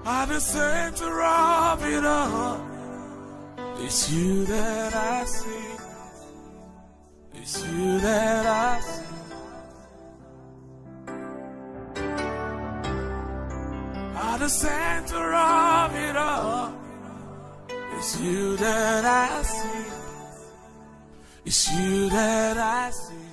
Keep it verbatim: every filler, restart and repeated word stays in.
At the center of it all, it's you that I see. It's you that I see. At the center of it all, it's you that I see. It's you that I see.